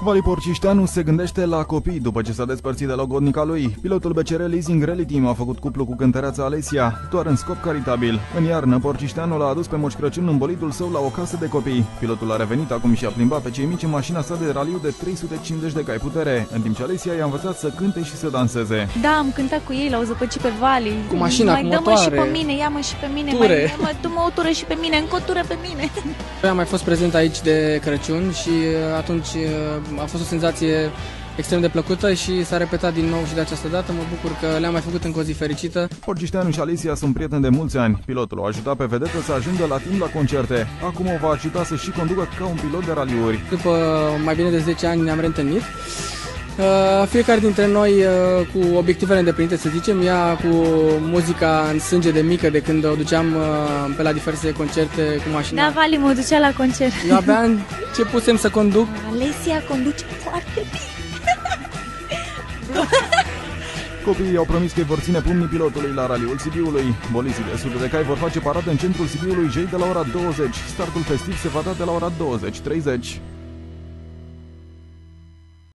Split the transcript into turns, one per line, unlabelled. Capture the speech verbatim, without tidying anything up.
Vali Porcișteanu se gândește la copii după ce s-a despărțit de logodnica lui. Pilotul B C R Leasing Rally Team a făcut cuplu cu cântăreața Alesia, doar în scop caritabil. În iarnă, Porcișteanu l-a adus pe Moș Crăciun în bolidul său la o casă de copii. Pilotul a revenit acum și a plimbat pe cei mici în mașina sa de raliu de trei sute cincizeci de cai putere, în timp ce Alesia i-a învățat să cânte și să danseze.
Da, am cântat cu ei, l-au zăpăcit pe Vali.
Cu mașina,
mai
cu
dă-mă
motoare.
și pe mine, ia-mă și pe mine,
Ture.
mai mă, dă-mă o tură și pe mine, încă o tură pe mine.
Am mai fost prezent aici de Crăciun și atunci a fost o senzație extrem de plăcută și s-a repetat din nou și de această dată. Mă bucur că le-am mai făcut încă o zi fericită.
Porcișteanu și Alesia sunt prieteni de mulți ani. Pilotul o ajutat pe vedetă să ajungă la timp la concerte. Acum o va ajuta să și conducă ca un pilot de raliuri.
După mai bine de zece ani ne-am reîntâlnit. Uh, fiecare dintre noi uh, cu obiectivele îndeplinite, să zicem, ea cu muzica în sânge de mică de când o duceam uh, pe la diverse concerte cu mașina.
Da, Vali mă ducea la concert.
Eu abia începusem să conduc.
Alesia conduce foarte bine.
Copiii au promis că îi vor ține pumnii pilotului la raliul Sibiului. Bolizii de sute de cai vor face paradă în centrul Sibiului joi de la ora douăzeci. Startul festiv se va da de la ora douăzeci treizeci.